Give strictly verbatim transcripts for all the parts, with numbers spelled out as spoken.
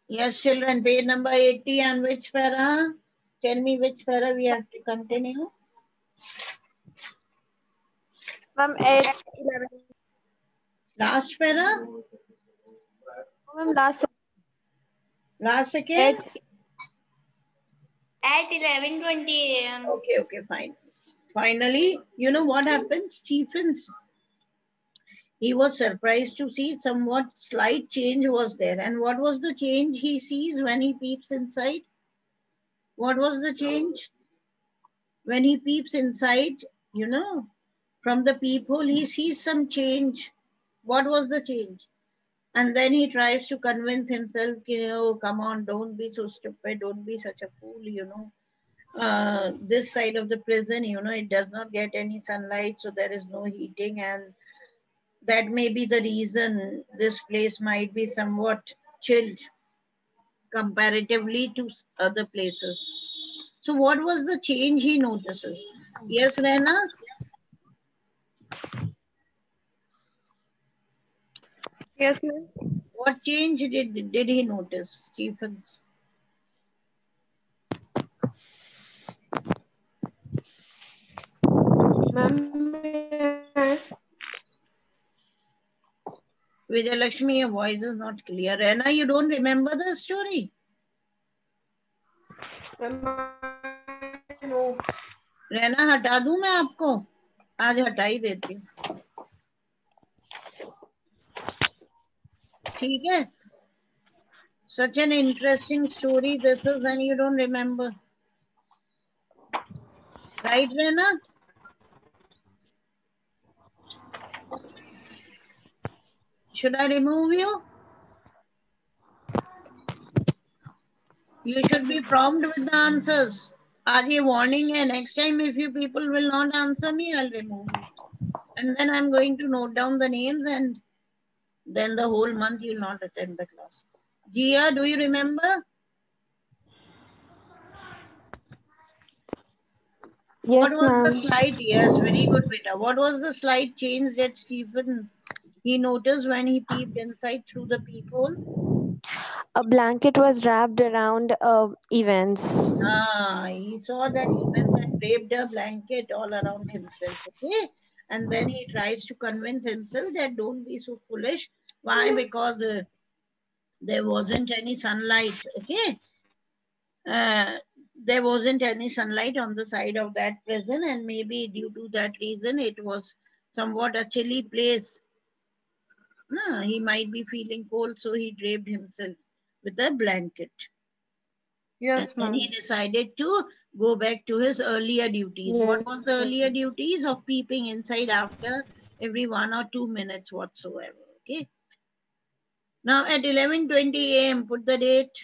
Yes, children, page number eighty and which para? Tell me which para we have to continue. Ma'am, eight, eleven. Last para? Ma'am, last Last second? eight. At eleven twenty a m Okay, okay, fine. Finally, you know what happened? Stephens, he was surprised to see somewhat slight change was there. And what was the change he sees when he peeps inside? What was the change? When he peeps inside, you know, from the peephole, he sees some change. What was the change? And then he tries to convince himself, you know, come on, don't be so stupid, don't be such a fool, you know. Uh, this side of the prison, you know, it does not get any sunlight, so there is no heating, and that may be the reason this place might be somewhat chilled comparatively to other places. So, what was the change he notices? Yes, Rena? Yes, ma'am. What change did, did he notice, Stephens? Ma'am, Vijayalakshmi, your voice is not clear. Rena, you don't remember the story? no. रहना हटा दूं मैं आपको आज हटा ही देती हूँ ठीक है such an interesting story this is and you don't remember right Rena should I remove you you should be prompt with the answers आज ये warning है next time if you people will not answer me I'll remove you and then I'm going to note down the names and then the whole month you'll not attend the class Jia do you remember What Yes, was the ma'am. slight? Yes, very good, beta. What was the slight change that Stephen he noticed when he peeped inside through the peephole? A blanket was wrapped around uh, Evans. Ah, he saw that Evans had draped a blanket all around himself. Okay, and then he tries to convince himself that don't be so foolish. Why? Because uh, there wasn't any sunlight. Okay, uh, there wasn't any sunlight on the side of that prison, and maybe due to that reason, it was somewhat a chilly place. No, he might be feeling cold, so he draped himself with a blanket. And Yes, then ma'am. he decided to go back to his earlier duties. What Yes. was the earlier duties of peeping inside after every one or two minutes whatsoever? Okay. Now at eleven twenty a m, put the date.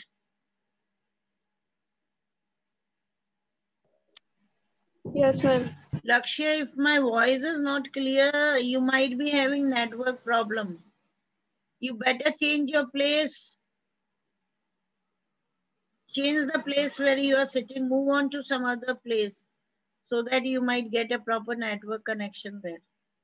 Yes, ma'am. Lakshya, if my voice is not clear, you might be having network problem. You better change your place. Change the place where you are sitting. Move on to some other place so that you might get a proper network connection there.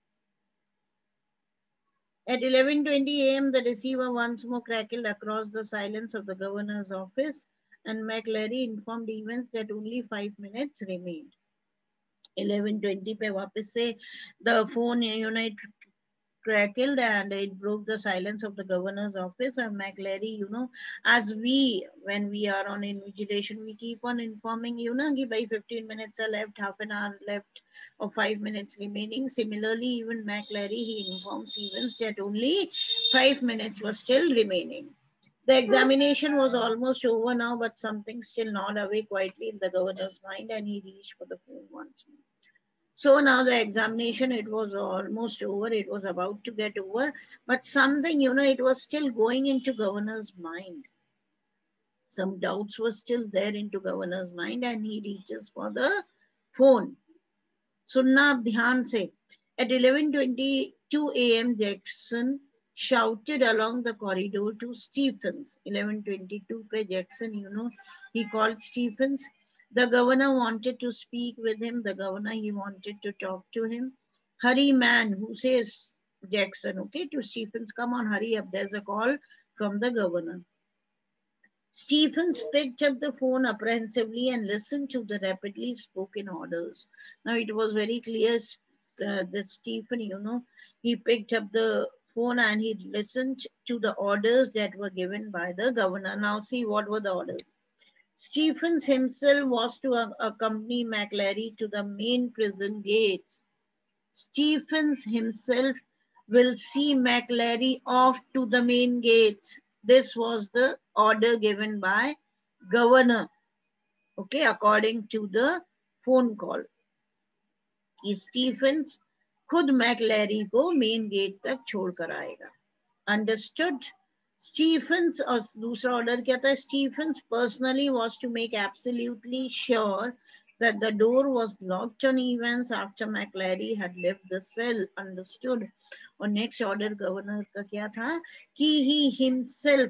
At eleven twenty a m, the receiver once more crackled across the silence of the governor's office, and McLary informed Evans that only five minutes remained. eleven twenty पे वापस से the phone you know it crackled and it broke the silence of the governor's office. And McLary, you know, as we, when we are on invigilation, we keep on informing, you know, कि by fifteen minutes are left, half an hour left, or five minutes remaining. Similarly, even McLary, he informs Evans that only five minutes was still remaining. The examination was almost over now, but something still gnawed away quietly in the governor's mind, and he reached for the phone once more. So now the examination, it was almost over. It was about to get over. But something, you know, it was still going into governor's mind. Some doubts were still there into governor's mind and he reaches for the phone. Sunna ab dhyan se. At eleven twenty-two a m, Jackson shouted along the corridor to Stephens. eleven twenty-two pe Jackson, you know, he called Stephens. The governor wanted to speak with him. The governor, he wanted to talk to him. Hurry, man, who says Jackson, okay, to Stephens, come on, hurry up. There's a call from the governor. Stephens picked up the phone apprehensively and listened to the rapidly spoken orders. Now it was very clear uh, that Stephen, you know, he picked up the phone and he listened to the orders that were given by the governor. Now see what were the orders. Stephens himself was to uh, accompany McLary to the main prison gates. Stephens himself will see McLary off to the main gates. This was the order given by governor, okay, according to the phone call. Stephens खुद मैकलैरी को main gate तक छोड़ कर आएगा. Understood? Stephens और दूसरा order क्या था? Stephens personally was to make absolutely sure that the door was locked on Evans after McLary had left the cell. Understood? और next order governor का क्या था? कि he himself,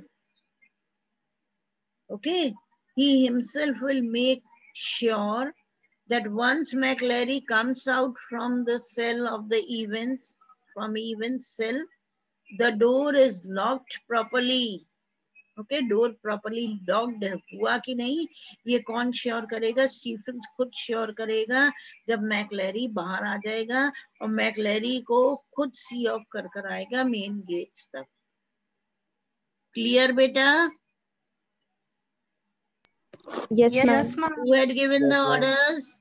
okay, he himself will make sure that once McLary comes out from the cell of the Evans, from Evans cell, the door is locked properly. Okay, door properly locked हुआ कि नहीं ये कौन sure करेगा? Stephen's खुद sure करेगा जब मैकलैरी बाहर आ जाएगा और मैकलैरी को खुद सी ऑफ कर कर आएगा मेन गेट्स तक. क्लियर बेटा? Yes, Yes, ma'am. ma'am. Who had given the orders?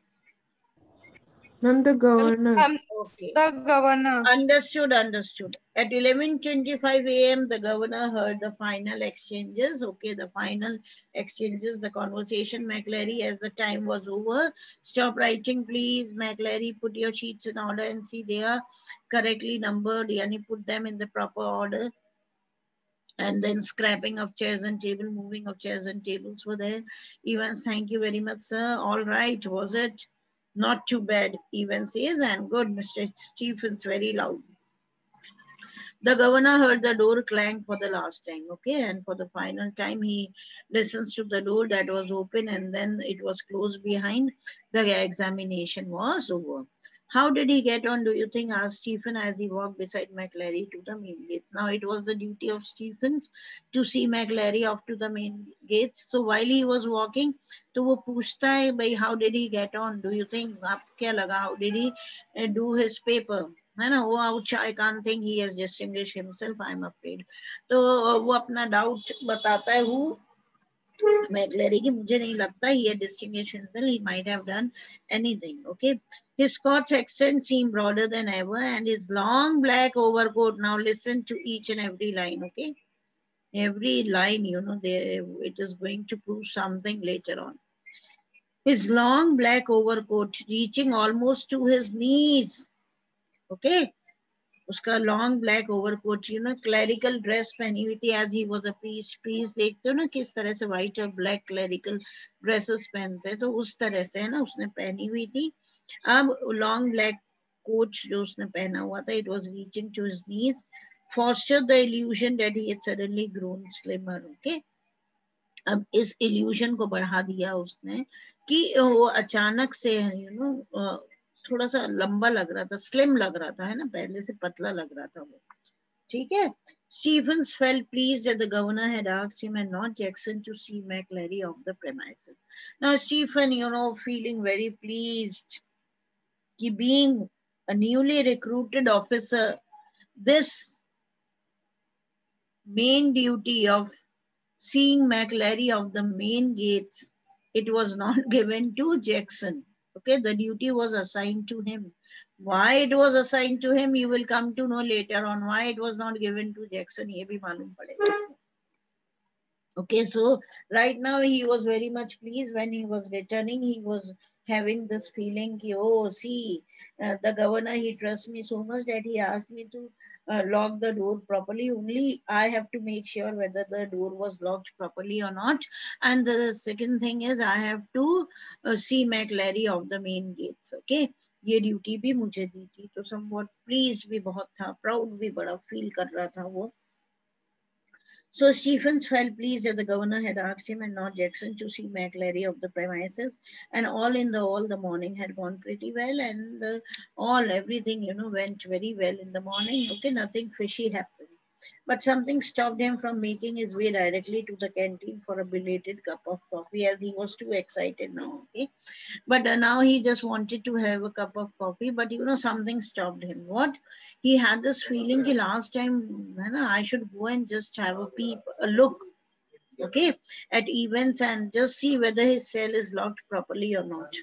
Ma'am, the governor. Um, Okay. the governor. Understood, understood. At eleven twenty-five a m, the governor heard the final exchanges. Okay, the final exchanges, the conversation. McLary, as the time was over, stop writing, please. McLary, put your sheets in order and see they are correctly numbered. Yani, put them in the proper order. And then scrapping of chairs and table, moving of chairs and tables were there. Evans, thank you very much, sir. All right, was it? Not too bad, Evans says, and good, Mister Stephens, very loud. The governor heard the door clang for the last time, okay, and for the final time he listens to the door that was open and then it was closed behind. The examination was over. How did he get on, do you think? Asked Stephen as he walked beside McLary to the main gates. Now it was the duty of Stephens to see McLary off to the main gates. So while he was walking, तो वो पूछता है भाई how did he get on? Do you think? आप क्या लगा? How did he uh, do his paper? है ना? वो ouch, I can't think he has distinguished himself. I'm afraid. तो वो अपना doubt बताता है वो McLary की मुझे नहीं लगता he had distinguished himself. He might have done anything. Okay. His Scots accent seemed broader than ever and his long black overcoat. Now listen to each and every line. Okay. Every line, you know, there it is going to prove something later on. His long black overcoat reaching almost to his knees. Okay. उसका long black overcoat, you know, clerical dress पहनी हुई थी as he was a priest. Priest देखते हो ना किस तरह से white और black clerical dresses पहनते हैं, तो उस तरह से है ना उसने पहनी हुई थी. अब long black coat जो उसने पहना हुआ था, it was reaching to his knees, fostered the illusion that he had suddenly grown slimmer. Okay. अब इस illusion को बढ़ा दिया उसने कि वो अचानक से, you know, थोड़ा सा लंबा लग रहा था, स्लिम लग रहा था, है ना, पहले से पतला लग रहा था वो. ठीक है. Stephens felt pleased that the governor had asked him and not Jackson to see McLary off the premises. Now Stephen, you know, feeling very pleased, कि being a newly recruited officer, this main duty of seeing McLary off the main gates, it was not given to Jackson. Okay, the duty was assigned to him. Why it was assigned to him, you will come to know later on. Why it was not given to Jackson, ye bhi malum padega. Okay, so right now he was very much pleased when he was returning. He was having this feeling ki, oh, see, uh, the governor, he trusts me so much that he asked me to uh, lock the door properly. Only I have to make sure whether the door was locked properly or not. And the second thing is I have to uh, see McLary of the main gates. Okay, ये duty भी मुझे दी थी, तो somewhat pleased भी बहुत था, proud भी बड़ा feel कर रहा था वो. So Stephens felt pleased that the governor had asked him and not Jackson to see McLary of the premises, and all in the all the morning had gone pretty well, and uh, all everything, you know, went very well in the morning. Okay, nothing fishy happened. but something stopped him from making his way directly to the canteen for a belated cup of coffee, as he was too excited now. Okay, but uh, now he just wanted to have a cup of coffee, but you know, something stopped him. What? He had this feeling that last time, you know, I should go and just have a peep, a look, okay, at events and just see whether his cell is locked properly or not.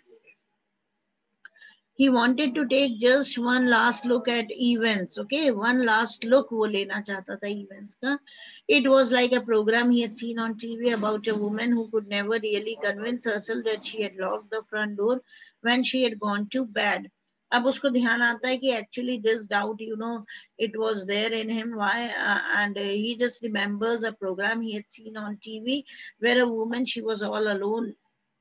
He wanted to take just one last look at events, okay, one last look वो लेना चाहता था events का. It was like a program he had seen on T V about a woman who could never really convince herself that she had locked the front door when she had gone to bed. अब उसको ध्यान आता है कि actually this doubt, you know, it was there in him. Why? Uh, and uh, he just remembers a program he had seen on T V where a woman, she was all alone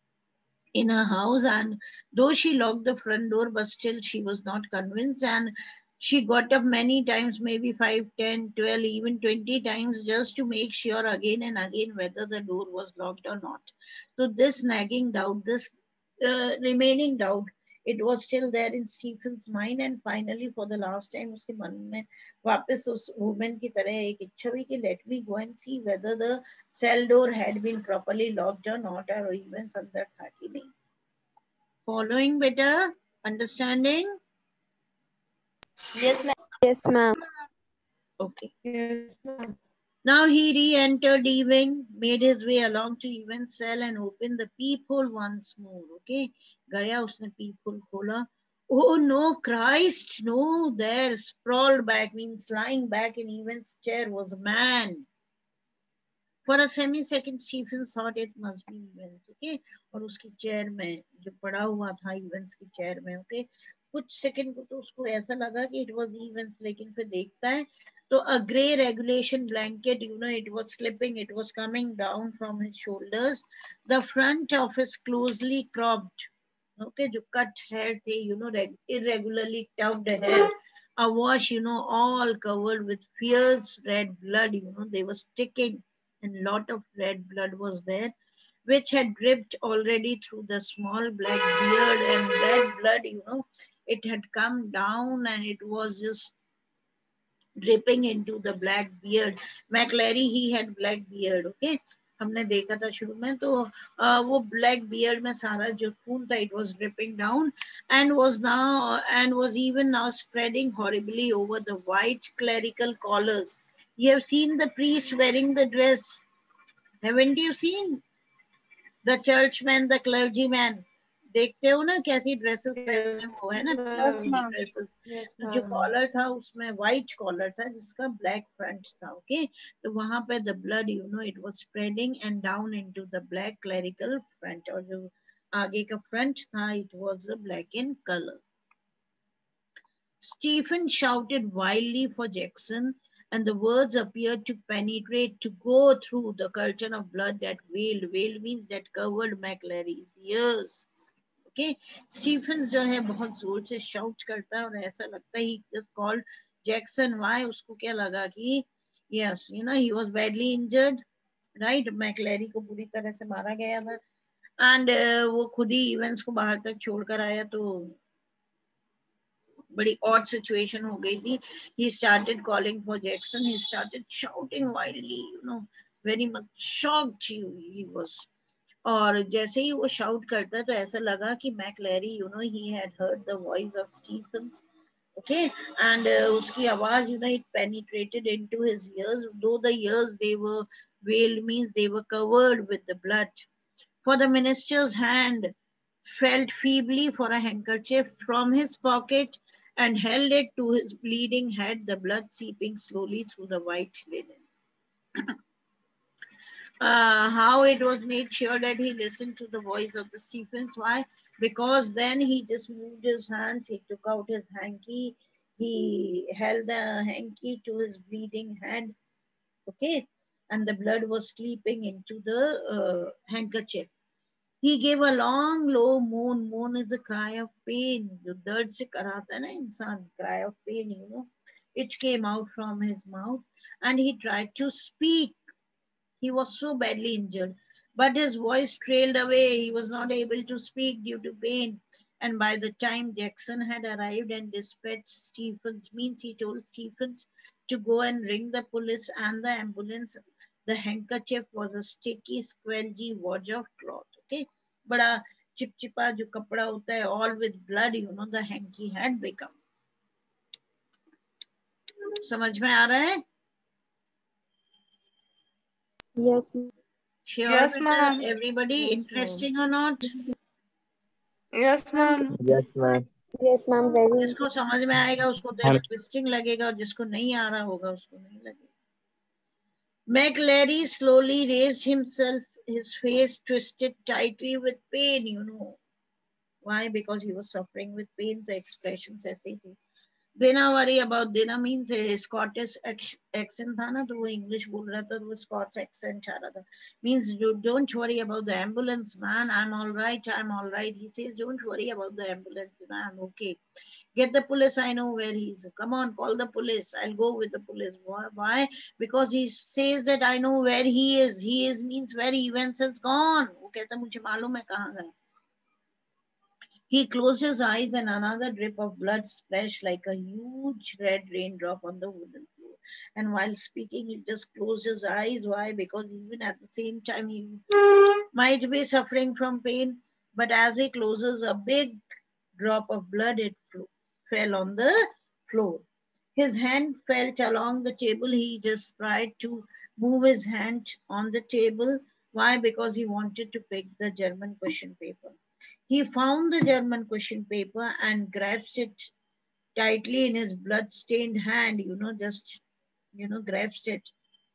in her house, and though she locked the front door, but still she was not convinced, and she got up many times, maybe five, ten, twelve, even twenty times, just to make sure again and again whether the door was locked or not. So this nagging doubt, this uh, remaining doubt, it was still there in Stephen's mind, and finally for the last time उसके मन में वापस उस woman की तरह एक इच्छा हुई कि let me go and see whether the cell door had been properly locked or not, or even अंदर था कि नहीं. Following better? Understanding? Yes, ma'am. Yes, ma'am. Okay. Yes, ma'am. Now he re-entered Ewing, made his way along to Ewing's cell and opened the peephole once more. Okay. Gaya usne peephole खोला. Oh no, Christ, no, there, sprawled back, means lying back in Ewing's chair, was a man. For a semi-second, Stephen thought it must be Evans, okay? और उसकी chair में जो पड़ा हुआ था Evans की chair में, okay? कुछ सेकंड को तो उसको ऐसा लगा कि it was Evans, लेकिन फिर देखता है तो a grey regulation blanket, you know, it was slipping, it was coming down from his shoulders. The front of his closely cropped, okay, जो cut hair थे, you know, irregularly tugged hair, awash, you know, all covered with fierce red blood, you know, they were sticking, and lot of red blood was there, which had dripped already through the small black beard, and that blood, you know, it had come down and it was just dripping into the black beard. McLary, he had black beard, okay? हमने देखा था शुरू में तो uh, वो black beard में सारा जो खून था, it was dripping down and was now and was even now spreading horribly over the white clerical collars. You have seen the priest wearing the dress, haven't you seen? The churchman, the clergyman. देखते हो ना कैसी dresses पहनते हैं वो, है ना, Yes, priestly ma'am. Dresses. Yes, तो जो ma'am. कॉलर था उसमें व्हाइट कॉलर था जिसका ब्लैक फ्रंट था, ओके. तो वहां पे the blood, you know, it was spreading and down into the black clerical front, और जो आगे का फ्रंट था, it was black in colour. Stephen shouted wildly for Jackson, and the words appeared to penetrate, to go through the curtain of blood that veiled. Veiled means that covered McLary's ears. Okay, Stephen जो है बहुत जोर से shout करता है और ऐसा लगता है he just called Jackson. Why? उसको क्या लगा कि yes, you know, he was badly injured, right? McLary को पूरी तरह से मारा गया था, and uh, वो खुद ही events को बाहर तक छोड़कर आया, तो बड़ी odd situation हो गई थी. He started calling for Jackson. He started shouting wildly, you know, very much shocked he was. और जैसे ही वो shout करता तो ऐसा लगा कि McLary, you know, he had heard the voice of Stephens, okay, and uh, उसकी आवाज, you know, it penetrated into his ears, though the ears, they were veiled, means they were covered with the blood. For the minister's hand felt feebly for a handkerchief from his pocket and held it to his bleeding head, the blood seeping slowly through the white linen. uh, how it was made sure that he listened to the voice of the Stephens. Why? Because then he just moved his hands, he took out his hanky, he held the hanky to his bleeding head, okay, and the blood was sleeping into the uh, handkerchief. He gave a long, low moan. Moan is a cry of pain. जो दर्द से कराता है ना इंसान, cry of pain, you know. It came out from his mouth, and he tried to speak. He was so badly injured, but his voice trailed away. He was not able to speak due to pain. And by the time Jackson had arrived and dispatched Stephens, means he told Stephens to go and ring the police and the ambulance. The handkerchief was a sticky, squelchy wodge of cloth. Okay, बड़ा चिपचिपा जो कपड़ा होता है, all with blood, you know, the hanky had become. समझ में आ रहा है? Yes, ma'am. Sure, Yes, beta, ma'am. everybody, Yes, interesting or not? Yes, ma'am. Yes, ma'am. Yes, ma'am. Very जिसको समझ में आएगा उसको तो हम इंटरेस्टिंग लगेगा, और जिसको नहीं आ रहा होगा उसको नहीं लगेगा. McLary slowly raised himself, his face twisted tightly with pain, you know. Why? Because he was suffering with pain. The expressions ऐसे ही थे. देना worry about देना means Scottish accent था ना, तो वो English बोल रहा था, तो वो Scots accent आ रहा था. Means don't worry about the ambulance, man. I'm all right. I'm all right. He says, don't worry about the ambulance. You know, I'm okay. Get the police. I know where he is. Come on, call the police. I'll go with the police. Why? Because he says that I know where he is. He is means where Evans has gone. वो कहता मुझे मालूम है कहाँ गए. He closed his eyes and another drip of blood splashed like a huge red raindrop on the wooden floor. And while speaking, he just closed his eyes. Why? Because even at the same time, he might be suffering from pain. But as he closes, a big drop of blood, it fell on the floor. His hand felt along the table. He just tried to move his hand on the table. Why? Because he wanted to pick the German question paper. He found the German question paper and grasped it tightly in his blood-stained hand, you know, just, you know, grasped it.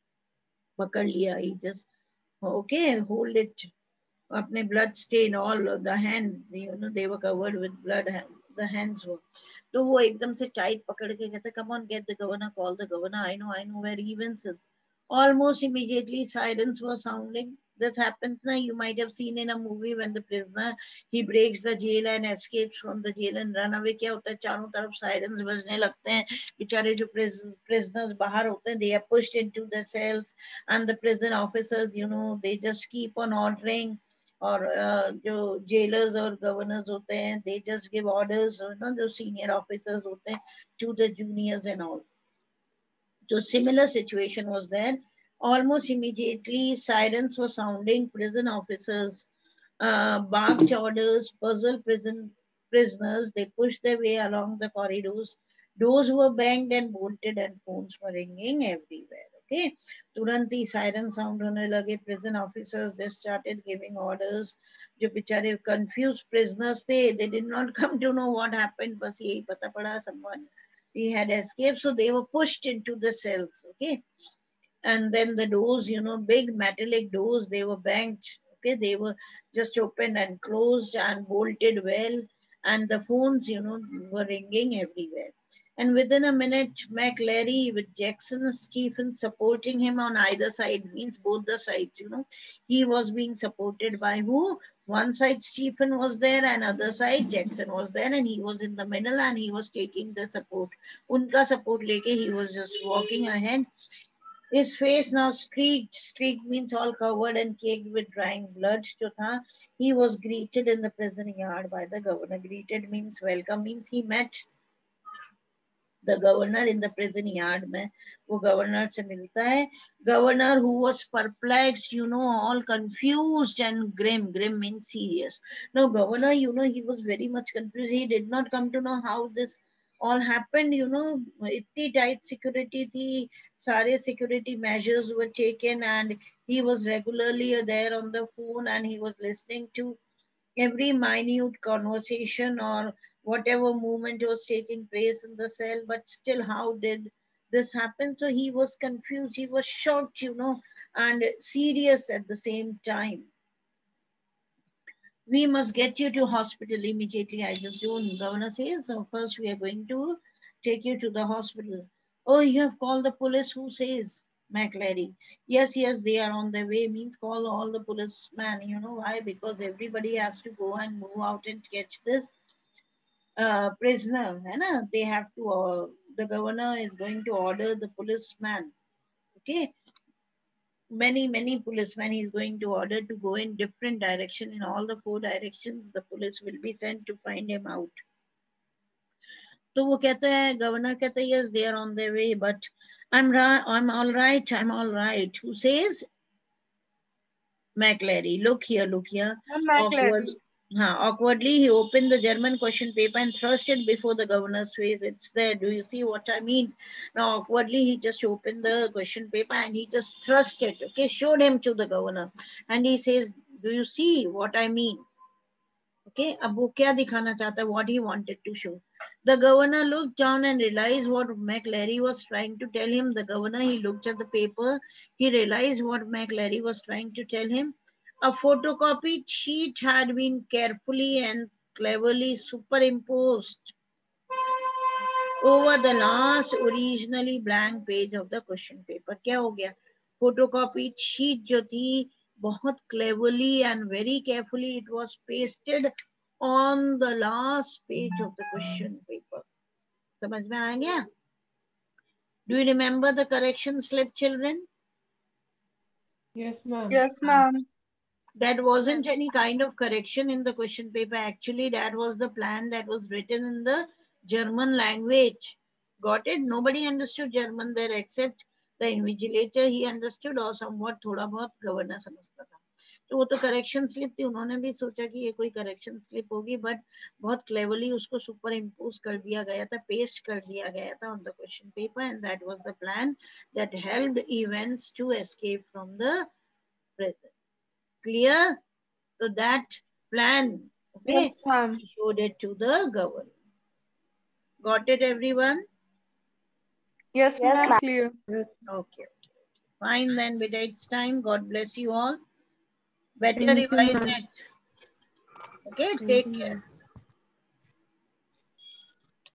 Pakad liya. He just, okay, hold it. Apne blood stain, all the hand, you know, they were covered with blood, the hands were. तो वो एकदम से tight पकड़ के कहते, come on, get the governor, call the governor. I know, I know where Evans is. Almost immediately, sirens were sounding. This happens now. You might have seen in a movie when the prisoner he breaks the jail and escapes from the jail and run away. क्या होता है? चारों तरफ sirens बजने लगते हैं. बेचारे जो prisoners बाहर होते हैं, they are pushed into the cells, and the prison officers, you know, they just keep on ordering. और जो jailers और governors होते हैं, they just give orders, you know, जो senior officers होते हैं, to the juniors and all. So similar situation was there. Almost immediately, sirens were sounding. Prison officers uh, barked orders, puzzled prison prisoners. They pushed their way along the corridors. Doors were banged and bolted, and phones were ringing everywhere. Okay, तुरंत ही siren sound होने लगे. Prison officers, they started giving orders. जो बेचारे confused prisoners थे, they did not come to know what happened. बस यही पता पड़ा someone he had escaped, so they were pushed into the cells. Okay, and then the doors, you know, big metallic doors, they were banged. Okay, they were just opened and closed and bolted well, and the phones, you know, were ringing everywhere. And within a minute, McLary with Jackson and Stephen supporting him on either side, means both the sides, you know. He was being supported by who? One side Stephen was there, and other side Jackson was there, and he was in the middle and he was taking the support. Unka support leke, he was just walking ahead. His face now streaked. Streaked means all covered and caked with drying blood. He was greeted in the prison yard by the governor. Greeted means welcome, means he met the governor in the prison yard. में वो governor से मिलता है. Governor who was perplexed, you know, all confused and grim. Grim means serious. Now governor, you know, he was very much confused. He did not come to know how this all happened, you know. इतनी tight security थी, सारे security measures were taken, and he was regularly there on the phone, and he was listening to every minute conversation or whatever movement was taking place in the cell. But still, how did this happen? So he was confused, he was shocked, you know, and serious at the same time. We must get you to hospital immediately. I just don't. Governor says, so first we are going to take you to the hospital. Oh, you have called the police? Who says? McLary. Yes, yes, they are on their way. Means call all the policemen. You know why? Because everybody has to go and move out and catch this uh, prisoner. Hai na? They have to, uh, the governor is going to order the policeman. Okay. Many, many policemen he is going to order to go in different direction. In all the four directions, the police will be sent to find him out. तो वो कहते हैं, governor कहते हैं, yes, they are on their way, but I'm right. I'm all right. I'm all right. Who says? McLary. Look here. Look here. Awkward. Huh, awkwardly, he opened the German question paper and thrust it before the governor's face. It's there. Do you see what I mean? Now, awkwardly, he just opened the question paper and he just thrust it, okay, showed him to the governor. And he says, do you see what I mean? Okay, अब वो क्या दिखाना चाहता, what he wanted to show. The governor looked down and realized what McLary was trying to tell him. The governor, he looked at the paper. He realized what McLary was trying to tell him. A photocopied sheet had been carefully and cleverly superimposed over the last originally blank page of the question paper. क्या हो गया? Photocopied sheet जो थी, बहुत cleverly and very carefully it was pasted on the last page of the question paper. समझ में आ गया? Do you remember the correction slip, children? Yes, ma'am. Yes, ma'am. That wasn't any kind of correction in the question paper. Actually, that was the plan that was written in the German language. Got it? Nobody understood German there except the invigilator. He understood or somewhat थोड़ा बहुत governor समझता था. तो वो तो correction slip थी. उन्होंने भी सोचा कि ये कोई correction slip होगी, but बहुत cleverly उसको superimpose कर दिया गया था, paste कर दिया गया था on the question paper, and that was the plan that helped events to escape from the prison. Clear? So that plan, okay, Yes, ma'am. showed it to the governor. Got it, everyone? Yes, ma'am. Clear. Okay, okay. Fine then, beta, it's time. God bless you all. Better Thank you, revise ma'am. it. Okay, Thank take you, care. ma'am.